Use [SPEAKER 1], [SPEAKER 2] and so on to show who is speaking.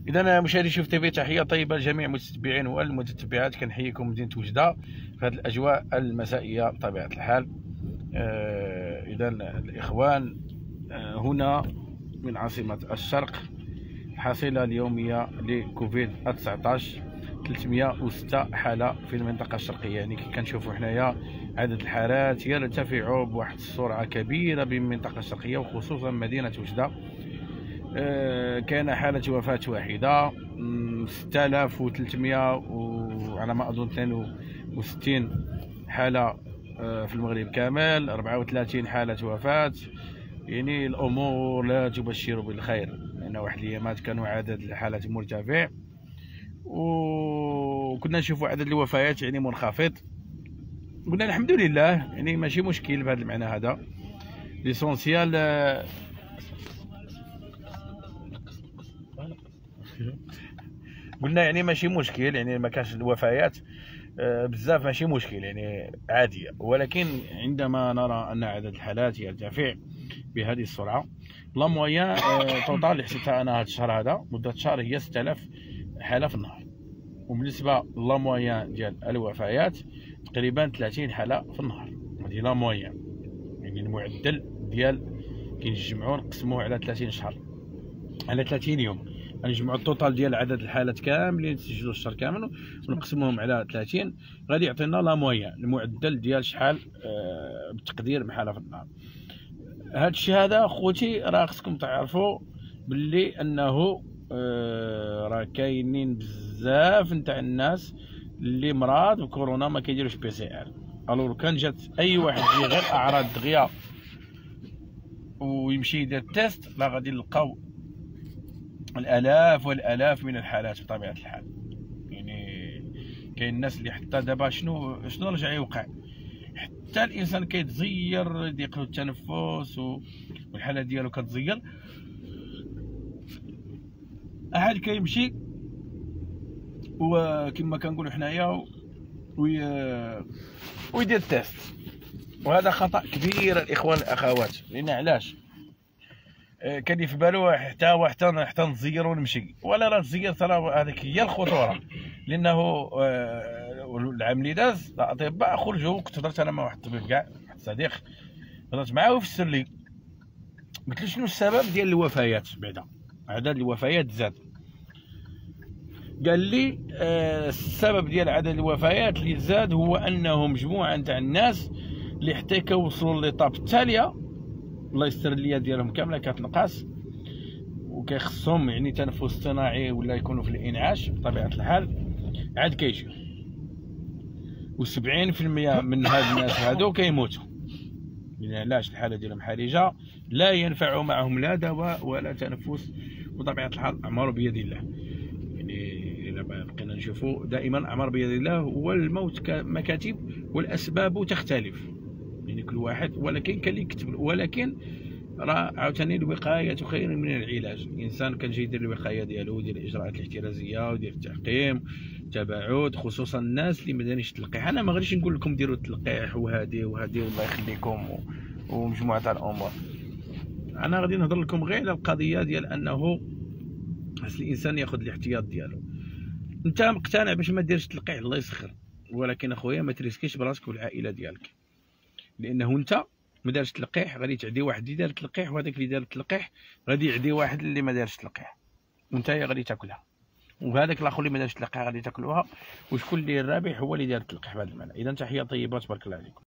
[SPEAKER 1] اذا مشاهدي شوف تيفي، تحيه طيبه لجميع المتتبعين والمتتبعات. كنحييكم مدينه وجده في هذه الاجواء المسائيه بطبيعه الحال. اذا الاخوان هنا من عاصمه الشرق. الحصيله اليوميه لكوفيد 19 306 حاله في المنطقه الشرقيه. يعني كي كنشوفوا حنايا عدد الحالات يرتفع بواحد السرعه كبيره بالمنطقه الشرقيه وخصوصا مدينه وجده. كان حالة وفاة واحدة، 6300 وعلى ما أظن 62 حالة في المغرب كامل، 34 حالة وفاة. يعني الأمور لا تبشر بالخير، لأن واحد الأيامات كانوا عدد الحالات مرتفع وكنا نشوفوا عدد الوفيات يعني منخفض. قلنا الحمد لله، يعني ماشي مشكل بهذا المعنى. هذا ليسونسيال. قلنا يعني ماشي مشكل، يعني ما كانش الوفيات بزاف، ماشي مشكل، يعني عاديه. ولكن عندما نرى ان عدد الحالات يرتفع بهذه السرعه، لا مويان توتال اللي حسبتها انا هذا الشهر، هذا مده شهر، هي 6000 حاله في النهار. وبالنسبه لا مويان ديال الوفيات تقريبا 30 حاله في النهار. هذه لا مويان، يعني المعدل ديال كنجمعوه نقسموه على 30 شهر، على 30 يوم، نجمعوا التوتال ديال عدد الحالات كاملين تسجلوا الشهر كامل ونقسموهم على 30، غادي يعطينا لا مويان، المعدل ديال شحال بالتقدير بحاله في النهار. هذا الشيء هذا خوتي راه خصكم تعرفوا باللي انه راه كاينين بزاف نتاع الناس اللي مرض بكورونا ما كيديروش بي سي ار. الو كان جات اي واحد يجي غير اعراض دغيا ويمشي يدير التيست، لا غادي نلقاو الالاف والالاف من الحالات بطبيعه الحال. يعني كاين الناس اللي حتى دابا شنو رجع يوقع، حتى الانسان كيتزير، يضيق له التنفس والحاله ديالو كتزير، احد كيمشي وكما كنقولوا حنايا ويدير التيست. وهذا خطا كبير الاخوان الاخوات. لان علاش؟ كان في بالو حتى نزير ونمشي، ولا راه تزير ترى هذيك هي الخطوره. لانه العام اللي داز الاطباء خرجوا، كنت هضرت انا مع واحد الطبيب كاع، واحد الصديق هضرت معاه وفسر لي، قلت له شنو السبب ديال الوفيات بعدا، عدد الوفيات زاد. قال لي السبب ديال عدد الوفيات اللي زاد هو انه مجموعه نتاع الناس اللي حتى كيوصلوا للطاب التاليه الله يستر ليا ديالهم كامله كتنقص، وكيخصهم يعني تنفس اصطناعي ولا يكونوا في الانعاش بطبيعه الحال، عاد كيجيو. و70% من هاد الناس هادو كيموتوا. يعني علاش؟ الحاله ديالهم حرجه، لا ينفع معهم لا دواء ولا تنفس، بطبيعه الحال اعمار بيد الله. يعني الا بقينا نشوفوا دائما اعمار بيد الله، والموت مكاتب والاسباب تختلف، يعني كل واحد. ولكن كان اللي يكتب، ولكن راه عاوتاني الوقايه خير من العلاج. الانسان كنجي يدير الوقايه ديالو، يدير الاجراءات الاحترازيه ويدير التعقيم، التباعد، خصوصا الناس اللي ما دارينش التلقيح. انا ما غاديش نقول لكم ديروا التلقيح وهذه والله يخليكم ومجموعه تاع الامور. انا غادي نهضر لكم غير على القضيه ديال انه خاص الانسان ياخذ الاحتياط ديالو. انت مقتنع باش ما ديرش التلقيح، الله يسخر، ولكن اخويا ما تريسكيش براسك والعائله ديالك، لانه انت ما دارش التلقيح غادي تعدي واحد اللي دار التلقيح، وهذاك اللي دار التلقيح غادي يعدي واحد اللي ما دارش التلقيح، وانت غادي تاكلها، وهذاك الاخر اللي ما دارش التلقيح غادي تاكلوها، وشكون اللي الرابح هو اللي دار التلقيح بهذا المعنى. اذا تحيه طيبه، تبارك الله عليكم.